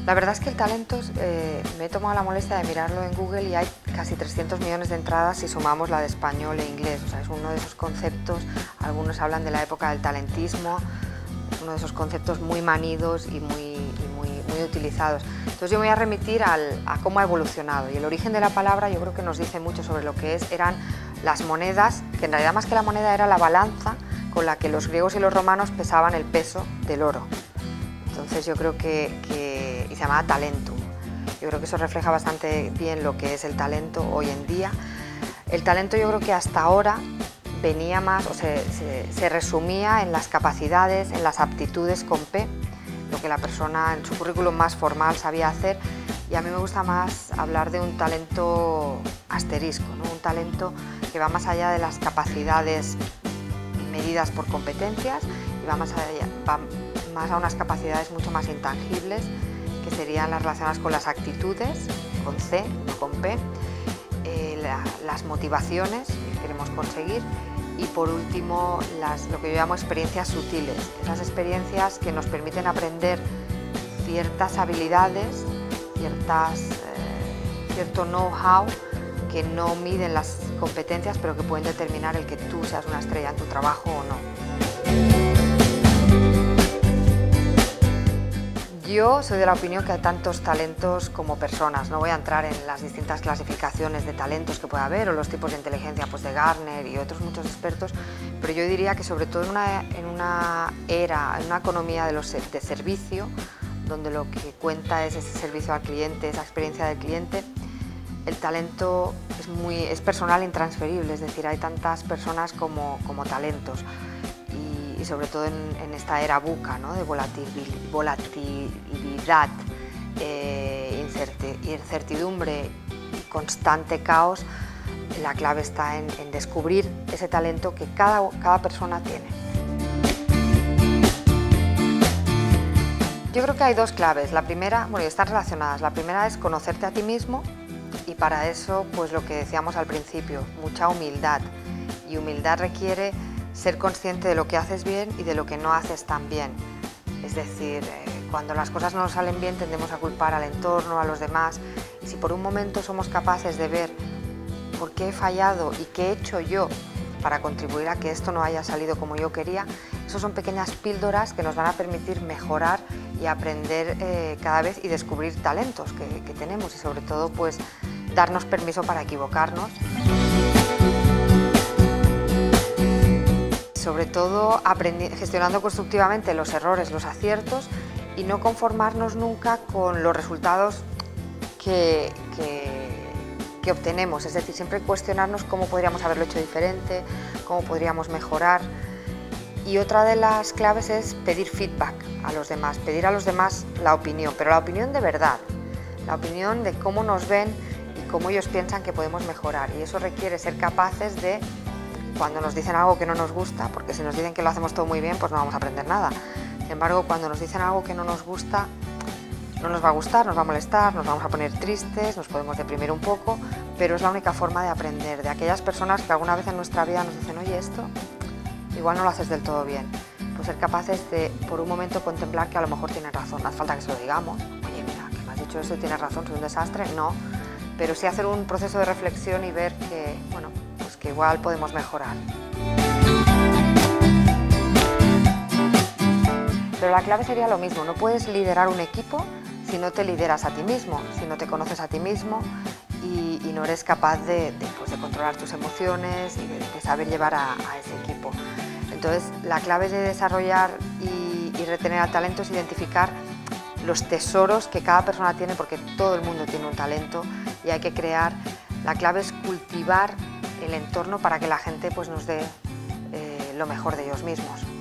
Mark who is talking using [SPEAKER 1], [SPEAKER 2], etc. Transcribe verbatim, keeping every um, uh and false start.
[SPEAKER 1] La verdad es que el talento, eh, me he tomado la molestia de mirarlo en Google y hay casi trescientos millones de entradas si sumamos la de español e inglés. O sea, es uno de esos conceptos, algunos hablan de la época del talentismo, es uno de esos conceptos muy manidos y muy, y muy, muy utilizados. Entonces yo me voy a remitir al, a cómo ha evolucionado, y el origen de la palabra yo creo que nos dice mucho sobre lo que es, eran las monedas, que en realidad más que la moneda era la balanza con la que los griegos y los romanos pesaban el peso del oro. Entonces yo creo que, que y se llamaba talentum. Yo creo que eso refleja bastante bien lo que es el talento hoy en día. El talento yo creo que hasta ahora venía más, o se, se, se resumía en las capacidades, en las aptitudes con P, lo que la persona en su currículum más formal sabía hacer, y a mí me gusta más hablar de un talento asterisco, ¿no? Un talento que va más allá de las capacidades medidas por competencias y va más allá, va más a unas capacidades mucho más intangibles, que serían las relacionadas con las actitudes, con C, no con P, eh, la, las motivaciones que queremos conseguir, y por último las, lo que yo llamo experiencias sutiles, esas experiencias que nos permiten aprender ciertas habilidades, ciertas, eh, cierto know-how que no miden las competencias, pero que pueden determinar el que tú seas una estrella en tu trabajo o no. Yo soy de la opinión que hay tantos talentos como personas. No voy a entrar en las distintas clasificaciones de talentos que pueda haber o los tipos de inteligencia, pues, de Gartner y otros muchos expertos, pero yo diría que sobre todo en una, en una era, en una economía de, los, de servicio, donde lo que cuenta es ese servicio al cliente, esa experiencia del cliente, el talento es, muy, es personal e intransferible, es decir, hay tantas personas como, como talentos. Y sobre todo en, en esta era buca, ¿no? De volatil, volatilidad, eh, incertidumbre y constante caos, la clave está en, en descubrir ese talento que cada, cada persona tiene. Yo creo que hay dos claves. La primera, bueno, y están relacionadas. La primera es conocerte a ti mismo, y para eso, pues lo que decíamos al principio, mucha humildad. Y humildad requiere ser consciente de lo que haces bien y de lo que no haces tan bien. Es decir, eh, cuando las cosas no nos salen bien tendemos a culpar al entorno, a los demás, y si por un momento somos capaces de ver por qué he fallado y qué he hecho yo para contribuir a que esto no haya salido como yo quería, esos son pequeñas píldoras que nos van a permitir mejorar y aprender eh, cada vez y descubrir talentos que, que tenemos, y sobre todo pues darnos permiso para equivocarnos. Sobre todo gestionando constructivamente los errores, los aciertos, y no conformarnos nunca con los resultados que, que, que obtenemos, es decir, siempre cuestionarnos cómo podríamos haberlo hecho diferente, cómo podríamos mejorar. Y otra de las claves es pedir feedback a los demás, pedir a los demás la opinión, pero la opinión de verdad, la opinión de cómo nos ven y cómo ellos piensan que podemos mejorar, y eso requiere ser capaces de, cuando nos dicen algo que no nos gusta, porque si nos dicen que lo hacemos todo muy bien, pues no vamos a aprender nada. Sin embargo, cuando nos dicen algo que no nos gusta, no nos va a gustar, nos va a molestar, nos vamos a poner tristes, nos podemos deprimir un poco, pero es la única forma de aprender, de aquellas personas que alguna vez en nuestra vida nos dicen, oye, esto igual no lo haces del todo bien. Pues ser capaces de, por un momento, contemplar que a lo mejor tienen razón, no hace falta que se lo digamos, oye, mira, que me has dicho esto y tienes razón, soy un desastre, no, pero sí hacer un proceso de reflexión y ver que, bueno, pues que igual podemos mejorar. Pero la clave sería lo mismo, no puedes liderar un equipo si no te lideras a ti mismo, si no te conoces a ti mismo y, y no eres capaz de, de, pues de controlar tus emociones y de, de saber llevar a, a ese equipo. Entonces, la clave de desarrollar y, y retener al talento es identificar los tesoros que cada persona tiene, porque todo el mundo tiene un talento y hay que crear. La clave es cultivar el entorno para que la gente pues, nos dé eh, lo mejor de ellos mismos.